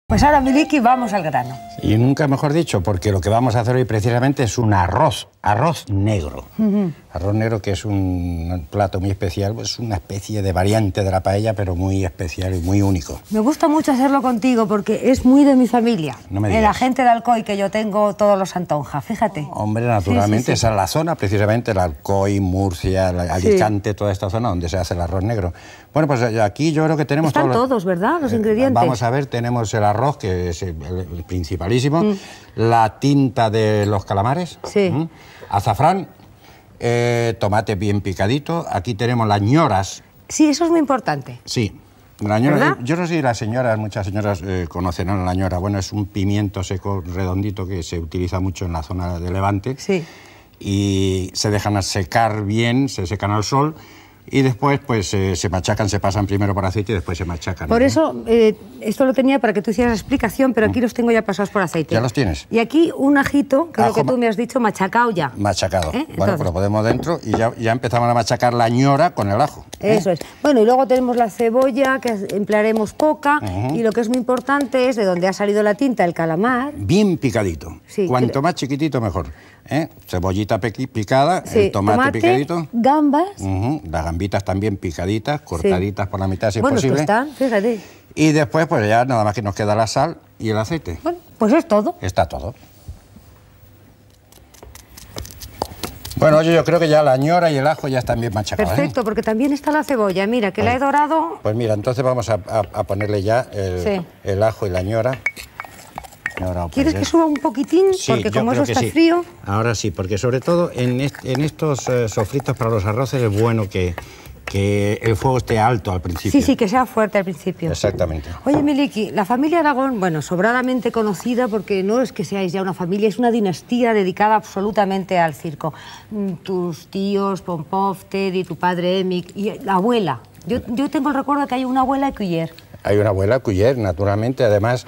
Pues ahora, Miliki, vamos al grano. Y nunca mejor dicho, porque lo que vamos a hacer hoy precisamente es un arroz negro. Arroz negro, que es un plato muy especial, es una especie de variante de la paella, pero muy especial y muy único. Me gusta mucho hacerlo contigo porque es muy de mi familia. No me digas. La gente de Alcoy, que yo tengo todos los Santonja, fíjate. Hombre, naturalmente, Sí. esa es la zona, precisamente, el Alcoy, Murcia, Alicante, toda esta zona donde se hace el arroz negro. Bueno, pues aquí yo creo que tenemos Están todos, ¿verdad? Los ingredientes. Vamos a ver, tenemos el arroz, que es el principalísimo, la tinta de los calamares, azafrán, tomate bien picadito, aquí tenemos las ñoras. Sí, eso es muy importante. Sí, la ñora, ¿verdad? yo no sé si las señoras, muchas señoras conocerán la ñora. Bueno, es un pimiento seco redondito que se utiliza mucho en la zona de Levante. Sí. Y se dejan secar bien, se secan al sol. Y después, pues, se machacan, se pasan primero por aceite y después se machacan. Por eso, esto lo tenía para que tú hicieras la explicación, pero aquí los tengo ya pasados por aceite. ¿Ya los tienes? Y aquí un ajito, que es lo que Ajo tú me has dicho, machacado ya. Machacado. Bueno, Entonces, pues lo ponemos dentro y ya empezamos a machacar la ñora con el ajo. Eso es. Bueno, y luego tenemos la cebolla, que emplearemos poca, y lo que es muy importante es de donde ha salido la tinta, el calamar. Bien picadito. Sí, Cuanto más chiquitito, mejor. Cebollita picada, Sí, el tomate picadito. Gambas. Las gambitas también picaditas, cortaditas por la mitad si es Bueno, posible. pues están, fíjate. Y después, pues ya nada más que nos queda la sal y el aceite. Bueno, pues es todo. Está todo. Bueno, oye, yo creo que ya la ñora y el ajo ya están bien machacados. Perfecto, porque también está la cebolla. Mira, que la he dorado. Pues mira, entonces vamos a ponerle ya el ajo y la ñora. ¿Quieres que suba un poquitín? Sí, porque yo como eso creo que está sí. frío. Ahora sí, porque sobre todo en estos sofritos para los arroces es bueno que el fuego esté alto al principio. Sí, que sea fuerte al principio. Exactamente. Oye, Miliki, la familia Aragón, bueno, sobradamente conocida porque no es que seáis ya una familia, es una dinastía dedicada absolutamente al circo. Tus tíos, Pompov, Teddy, tu padre Emic y la abuela. Yo tengo el recuerdo de que hay una abuela Cuyer. Hay una abuela Cuyer, naturalmente, además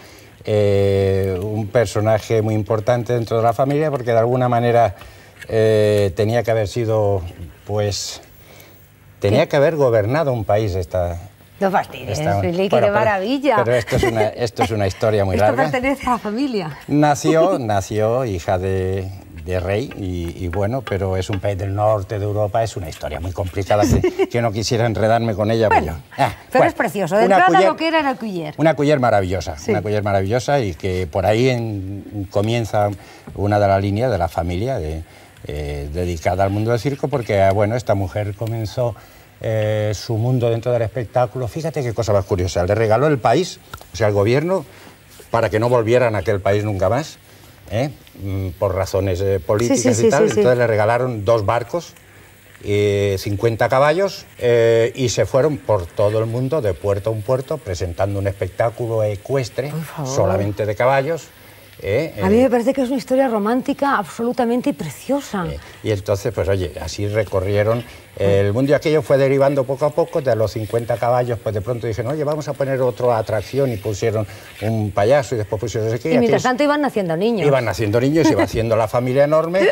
un personaje muy importante dentro de la familia porque de alguna manera tenía que haber sido, pues... Tenía que haber gobernado un país esta... No fastidies, Miliki, qué maravilla. Pero esto es una historia muy larga. Esto pertenece a la familia. Nació hija de rey y bueno, pero es un país del norte de Europa, es una historia muy complicada que no quisiera enredarme con ella. Bueno, pero es precioso. De entrada lo que era la Cuyer. Una Cuyer maravillosa, sí. Una Cuyer maravillosa y que por ahí comienza una de las líneas de la familia dedicada al mundo del circo porque, bueno, esta mujer comenzó su mundo dentro del espectáculo. Fíjate qué cosa más curiosa. Le regaló el país, o sea, el gobierno, para que no volvieran a aquel país nunca más, por razones políticas y tal. Entonces le regalaron 2 barcos, 50 caballos y se fueron por todo el mundo, de puerto a un puerto, presentando un espectáculo ecuestre, solamente de caballos. A mí me parece que es una historia romántica absolutamente preciosa. Y entonces, pues oye, así recorrieron el mundo y aquello fue derivando poco a poco. De los 50 caballos, pues de pronto dijeron, oye, vamos a poner otra atracción y pusieron un payaso y después pusieron no sé qué. Y mientras tanto iban naciendo niños. Iban naciendo niños, iba haciendo la familia enorme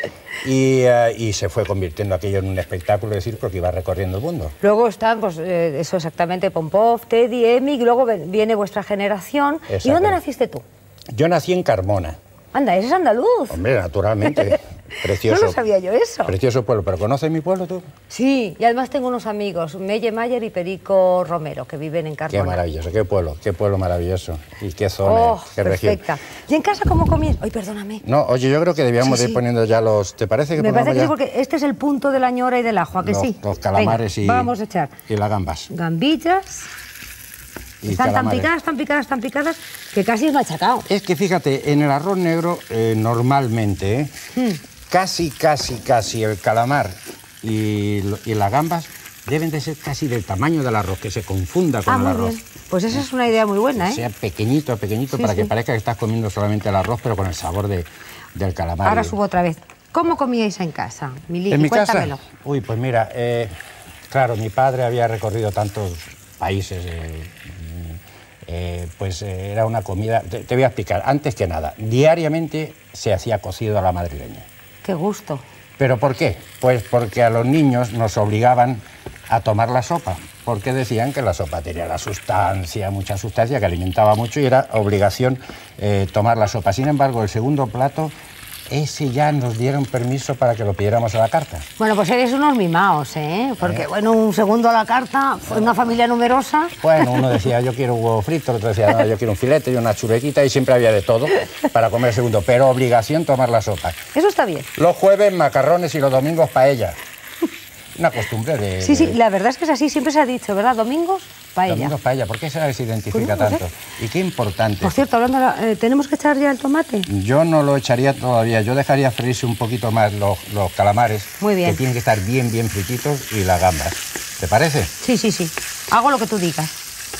y se fue convirtiendo aquello en un espectáculo de circo que iba recorriendo el mundo. Luego están, pues eso exactamente, Pompov, Teddy, Emic, luego viene vuestra generación. ¿Y dónde naciste tú? Yo nací en Carmona. Anda, eres andaluz. Hombre, naturalmente. Precioso. No lo sabía yo eso. Precioso pueblo. ¿Pero conoces mi pueblo tú? Sí, y además tengo unos amigos, Melle Mayer y Perico Romero, que viven en Carmona. Qué maravilloso, qué pueblo maravilloso. Y qué zona, qué perfecta. región. ¿Y en casa cómo comías? Ay, perdóname. No, oye, yo creo que debíamos ir poniendo ya los... ¿Te parece que Me parece que ya? sí, porque este es el punto de la ñora y del ajo, ¿a que sí? Los calamares. Venga, vamos a echar. Y las gambas. Gambillas. Y están calamares. tan picadas, que casi es machacado. Es que fíjate, en el arroz negro, normalmente, casi el calamar y las gambas deben de ser casi del tamaño del arroz, que se confunda con el arroz. Bien. Pues esa es una idea muy buena, Que sea pequeñito, para que parezca que estás comiendo solamente el arroz, pero con el sabor del calamar. Ahora subo otra vez. ¿Cómo comíais en casa, Miliki? ¿En mi Cuéntamelo. casa? Uy, pues mira, claro, mi padre había recorrido tantos países, pues era una comida... Te voy a explicar, antes que nada, diariamente se hacía cocido a la madrileña. Qué gusto. ¿Pero por qué? Pues porque a los niños nos obligaban a tomar la sopa, porque decían que la sopa tenía la sustancia, mucha sustancia, que alimentaba mucho y era obligación tomar la sopa. Sin embargo, el segundo plato, ese ya nos dieron permiso para que lo pidiéramos a la carta. Bueno, pues eres unos mimaos, ¿eh? Porque, bueno, un segundo a la carta, fue una familia numerosa. Bueno, uno decía, yo quiero un huevo frito, el otro decía, no, yo quiero un filete y una chulequita, y siempre había de todo para comer el segundo, pero obligación tomar la sopa. Eso está bien. Los jueves, macarrones, y los domingos, paella. Una costumbre de... Sí, sí, la verdad es que es así, siempre se ha dicho, ¿verdad? Domingos, paella. Domingos, paella. ¿Por qué se identifica Pues no, tanto? Y qué importante. Por cierto, hablando de ¿tenemos que echar ya el tomate? Yo no lo echaría todavía. Yo dejaría freírse un poquito más los calamares. Muy bien. Que tienen que estar bien, bien frititos, y las gambas. ¿Te parece? Sí, sí, sí. Hago lo que tú digas.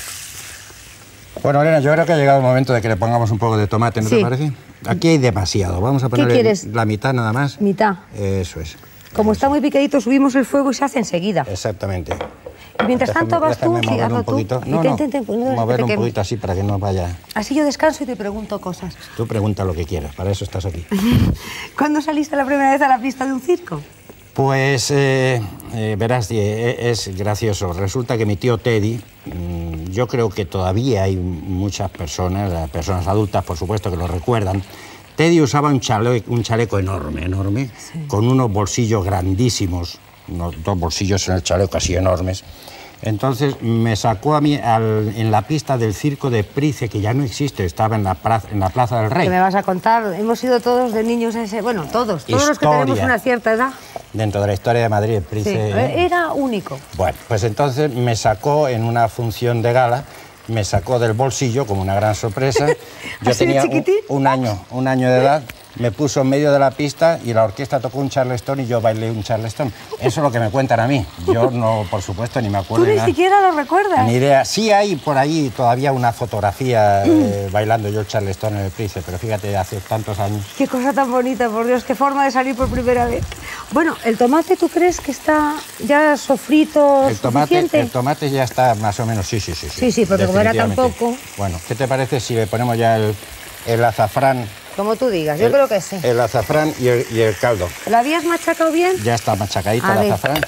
Bueno, Elena, yo creo que ha llegado el momento de que le pongamos un poco de tomate, ¿no Sí. te parece? Aquí hay demasiado. Vamos a ponerle quieres? la mitad nada más. Mitad. Eso es. Como está muy picadito, subimos el fuego y se hace enseguida. Exactamente. Y mientras tanto vas tú, Déjame sí, moverlo hazlo un tú. poquito. No, moverlo un poquito así para que no vaya... Así yo descanso y te pregunto cosas. Tú pregunta lo que quieras, para eso estás aquí. ¿Cuándo saliste la primera vez a la pista de un circo? Pues, verás, es gracioso. Resulta que mi tío Teddy, yo creo que todavía hay muchas personas, personas adultas, por supuesto, que lo recuerdan. Teddy usaba un chaleco enorme, Sí. con unos bolsillos grandísimos, dos bolsillos en el chaleco así enormes. Entonces me sacó a mí en la pista del circo de Price, que ya no existe, estaba en la Plaza del Rey. ¿Qué me vas a contar? Hemos sido todos de niños ese... Bueno, todos los que tenemos una cierta edad. Dentro de la historia de Madrid, el Price... Sí, era único. Bueno, pues entonces me sacó en una función de gala, me sacó del bolsillo como una gran sorpresa. Yo ¿Así de tenía chiquitín? un año de edad, me puso en medio de la pista y la orquesta tocó un charleston y yo bailé un charleston. Eso es lo que me cuentan a mí. Yo no, por supuesto, ni me acuerdo. Tú ni siquiera lo recuerdas. Ni idea. Sí hay por ahí todavía una fotografía bailando yo el charleston en el Price, pero fíjate, hace tantos años. Qué cosa tan bonita, por Dios, qué forma de salir por primera vez. Bueno, ¿el tomate tú crees que está ya sofrito suficiente? El tomate ya está más o menos, sí. Sí, porque como era tan definitivamente. poco... Bueno, ¿qué te parece si le ponemos ya el azafrán? Como tú digas, yo creo que sí. El azafrán y el caldo. ¿Lo habías machacado bien? Ya está machacadito A el ver. azafrán.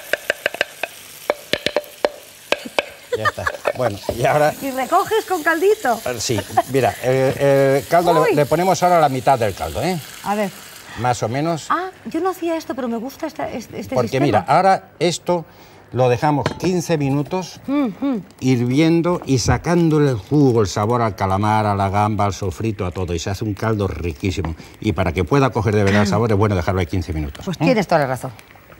Ya está. Bueno, y ahora... Y recoges con caldito. Sí, mira, el caldo Uy. le ponemos ahora la mitad del caldo, ¿eh? A ver. Más o menos. Ah, yo no hacía esto, pero me gusta este Porque sistema. mira, ahora esto lo dejamos 15 minutos hirviendo y sacándole el jugo, el sabor al calamar, a la gamba, al sofrito, a todo. Y se hace un caldo riquísimo. Y para que pueda coger de verdad el sabor es bueno dejarlo ahí 15 minutos. Pues tienes toda la razón.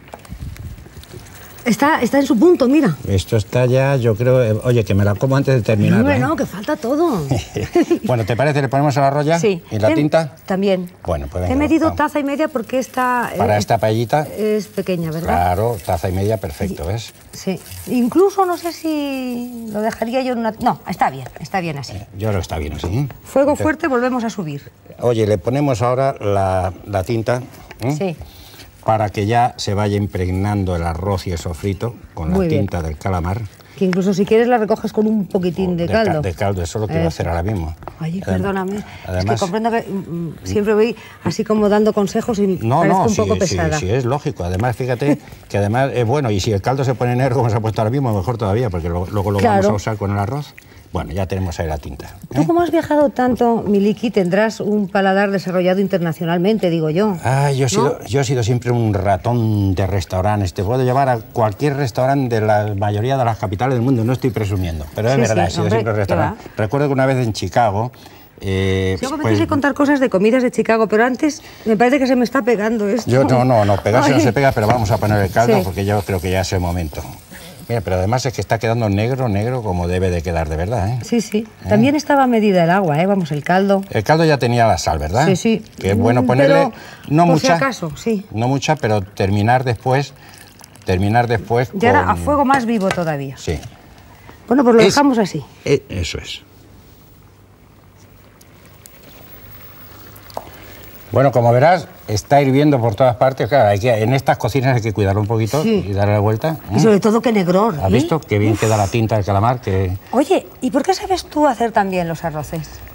Está en su punto, mira. Esto está ya, yo creo... oye, que me la como antes de terminar. Bueno, que falta todo. Bueno, ¿te parece? ¿Le ponemos el arroz ya? Sí. ¿Y la tinta? También. Bueno, pues venga, He medido vamos. taza y media porque esta... Para esta paellita, Es pequeña, ¿verdad? claro, taza y media, perfecto, ¿ves? Sí. Incluso no sé si lo dejaría yo en una... No, está bien así. Yo creo que está bien así. Fuego fuerte, volvemos a subir. Oye, le ponemos ahora la tinta. Sí. Para que ya se vaya impregnando el arroz y el sofrito con Muy la bien. tinta del calamar. Que incluso si quieres la recoges con un poquitín de caldo. De caldo, eso es lo que voy a hacer ahora mismo. Oye, Adem- perdóname. Además, es que comprendo que siempre voy así como dando consejos y parezco un poco pesada. Sí, es lógico. Además, fíjate que además es bueno. Y si el caldo se pone negro como se ha puesto ahora mismo, mejor todavía, porque luego lo Claro. vamos a usar con el arroz. Bueno, ya tenemos ahí la tinta. Tú como has viajado tanto, Miliki, tendrás un paladar desarrollado internacionalmente, digo yo. Ah, yo he sido siempre un ratón de restaurantes. Te puedo llevar a cualquier restaurante de la mayoría de las capitales del mundo. No estoy presumiendo, pero es Sí, verdad, sí, he sido hombre, siempre ¿qué restaurante. Recuerdo que una vez en Chicago... Yo me tienes que contar cosas de comidas de Chicago, pero antes me parece que se me está pegando esto. Pegarse no Ay. se pega, pero vamos a poner el caldo Sí. porque yo creo que ya es el momento. Mira, pero además es que está quedando negro como debe de quedar de verdad, ¿eh? Sí, sí. También estaba medida el agua, ¿eh? Vamos, el caldo. El caldo ya tenía la sal, ¿verdad? Sí, sí. Que es bueno ponerle, Pero, no por mucha, si acaso, sí. no mucha, pero terminar después Y ahora a fuego más vivo todavía. Sí. Bueno, pues lo dejamos así. Eso es. Bueno, como verás, está hirviendo por todas partes. Claro, en estas cocinas hay que cuidarlo un poquito Sí. y darle la vuelta. Y sobre todo que negror. ¿Has visto qué bien queda la tinta del calamar? Oye, ¿y por qué sabes tú hacer tan bien los arroces?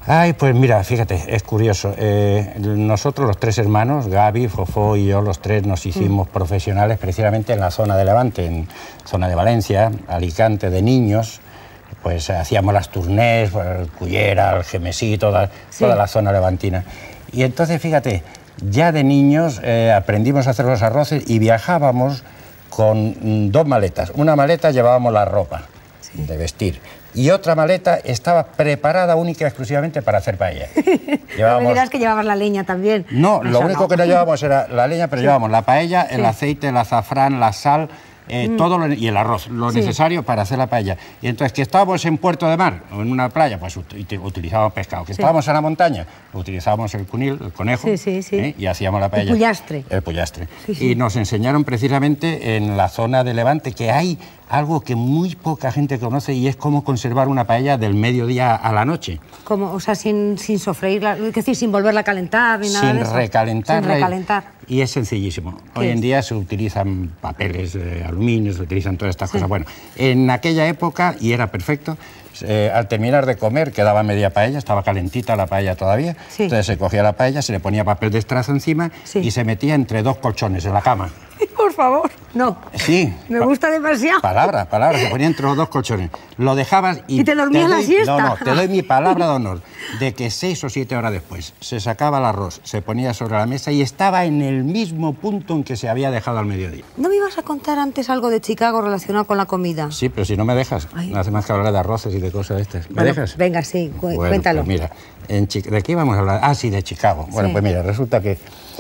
Ay, pues mira, fíjate, es curioso. Nosotros, los tres hermanos, Gaby, Fofó y yo, los tres nos hicimos profesionales precisamente en la zona de Levante, en zona de Valencia, Alicante, de niños. Pues hacíamos las tournés, el Cullera, el Gemesí, toda la zona levantina. Y entonces, fíjate, ya de niños aprendimos a hacer los arroces y viajábamos con 2 maletas. Una maleta llevábamos la ropa de vestir y otra maleta estaba preparada única y exclusivamente para hacer paella. No me dirás que llevabas la leña también. No, lo único que no llevábamos era la leña, pero llevábamos la paella, el aceite, el azafrán, la sal, todo y el arroz, lo necesario para hacer la paella. Y entonces, que estábamos en Puerto de Mar o en una playa, pues utilizábamos pescado. Que estábamos en la montaña, utilizábamos el cunil, el conejo, y hacíamos la paella. El pollastre. El pollastre. Y nos enseñaron precisamente en la zona de Levante que hay algo que muy poca gente conoce y es cómo conservar una paella del mediodía a la noche. Como, o sea, sin sofreírla, es decir, sin volverla a calentar ni nada de eso. Recalentarla. Sin recalentar. Y es sencillísimo. Hoy en día se utilizan papeles de aluminio, se utilizan todas estas cosas. Bueno, en aquella época, y era perfecto, al terminar de comer quedaba media paella, estaba calentita la paella todavía, entonces se cogía la paella, se le ponía papel de estraza encima y se metía entre 2 colchones en la cama. Por favor, no. Sí. Me gusta demasiado. Palabra, se ponía entre los 2 colchones. Lo dejabas y... ¿Y te dormías la siesta? No, te doy mi palabra de honor, de que 6 o 7 horas después se sacaba el arroz, se ponía sobre la mesa y estaba en el mismo punto en que se había dejado al mediodía. ¿No me ibas a contar antes algo de Chicago relacionado con la comida? Sí, pero si no me dejas, no hace más que hablar de arroces y de cosas de estas. ¿Me dejas? Venga, sí, cuéntalo. Pues mira, ¿de qué íbamos a hablar? Ah, sí, de Chicago. Bueno, pues mira, resulta que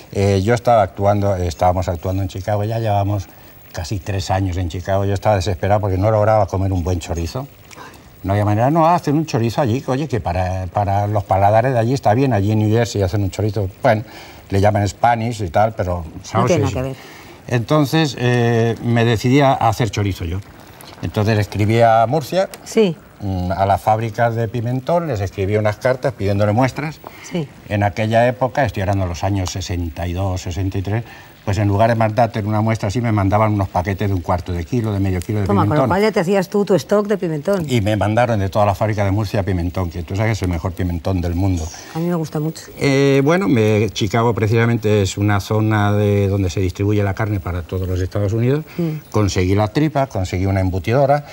estábamos actuando en Chicago, ya llevamos casi 3 años en Chicago. Yo estaba desesperado porque no lograba comer un buen chorizo. No había manera, no, hacen un chorizo allí, oye, que para los paladares de allí está bien, allí en New Jersey hacen un chorizo, bueno, le llaman Spanish y tal, pero... No tiene nada que ver. Entonces me decidí a hacer chorizo yo. Entonces escribí a Murcia, a las fábricas de pimentón, les escribí unas cartas pidiéndole muestras. En aquella época, estoy hablando de los años 62, 63, pues en lugar de mandarte una muestra así, me mandaban unos paquetes de 1/4 de kilo, de medio kilo de pimentón. Con lo cual ya te hacías tú tu stock de pimentón. Y me mandaron de toda la fábrica de Murcia pimentón, que tú sabes que es el mejor pimentón del mundo. A mí me gusta mucho. Bueno, Chicago precisamente es una zona donde se distribuye la carne para todos los Estados Unidos. Conseguí la tripa, conseguí una embutidora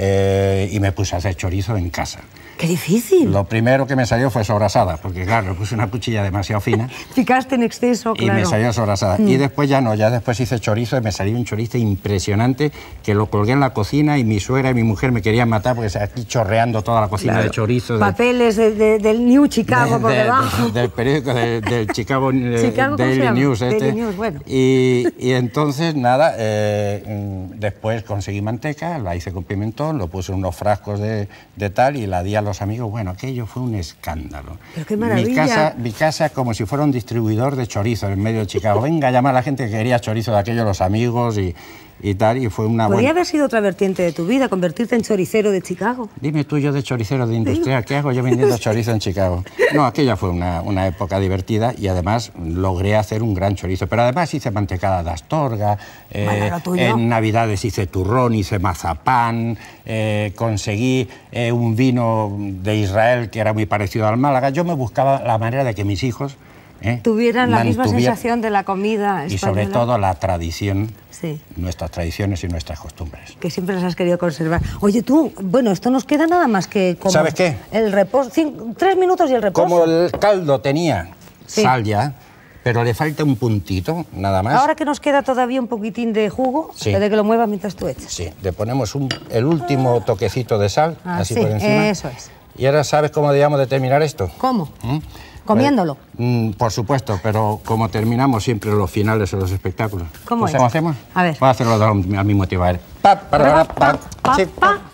y me puse a hacer chorizo en casa. ¡Qué difícil! Lo primero que me salió fue sobrasada, porque claro, le puse una cuchilla demasiado fina. Picaste en exceso, claro. Y me salió sobrasada. Y después ya no, ya después hice chorizo y me salió un chorizo impresionante que lo colgué en la cocina y mi suegra y mi mujer me querían matar porque se aquí chorreando toda la cocina de chorizo. Papeles del New Chicago por debajo. Del periódico del Chicago Daily News. Daily News, bueno. Y entonces, nada, después conseguí manteca, la hice con pimentón, lo puse en unos frascos de tal y la di a los amigos. Bueno, aquello fue un escándalo. Pero qué maravilla. Mi casa como si fuera un distribuidor de chorizo en medio de Chicago. Venga a llamar a la gente que quería chorizo de aquello, los amigos y tal, y fue una... Podría haber sido otra vertiente de tu vida, convertirte en choricero de Chicago. Dime tú, yo de choricero de industrial, ¿qué hago yo vendiendo chorizo en Chicago? No, aquella fue una época divertida y además logré hacer un gran chorizo, pero además hice mantecada de Astorga, en Navidades hice turrón, hice mazapán, conseguí un vino de Israel que era muy parecido al Málaga. Yo me buscaba la manera de que mis hijos tuvieran la misma sensación de la comida española. Y sobre todo la tradición, nuestras tradiciones y nuestras costumbres. Que siempre las has querido conservar. Oye, tú, bueno, esto nos queda nada más que... Como ¿sabes qué? El reposo, 3 minutos y el reposo. Como el caldo tenía sal ya, pero le falta un puntito, nada más. Ahora que nos queda todavía un poquitín de jugo, de que lo muevas mientras tú echas. Sí, le ponemos el último toquecito de sal, así por encima. Eso es. ¿Y ahora sabes cómo debíamos de terminar esto? ¿Cómo? ¿Comiéndolo? Por supuesto, pero como terminamos siempre los finales de los espectáculos. ¿Cómo es? ¿Cómo hacemos? A ver. Vamos a hacerlo al mismo tiempo. A ver. Pa, pa, pa, pa, pa, pa, pa.